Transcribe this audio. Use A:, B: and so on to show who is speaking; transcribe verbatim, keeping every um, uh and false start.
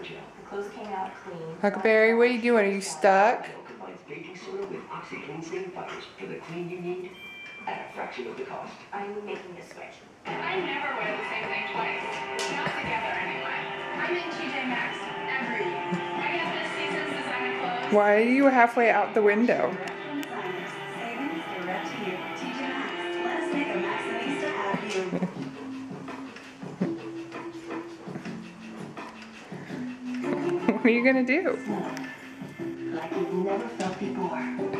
A: gel. The clothes came out clean.
B: Huckleberry, what are you doing? Are you stuck?
A: Combines baking soda with OxiClean stain fighters for the clean you need at a fraction of the cost. I'm making the switch.
C: I never wear the same thing twice. Not together anyway. I'm in T J Maxx every year. I get this season's designer clothes.
B: Why are you halfway out the window?
D: Savings direct to you. T J Maxx. Let's make a Maxxinista out of you.
B: What are you gonna do?
D: Like you've never felt before.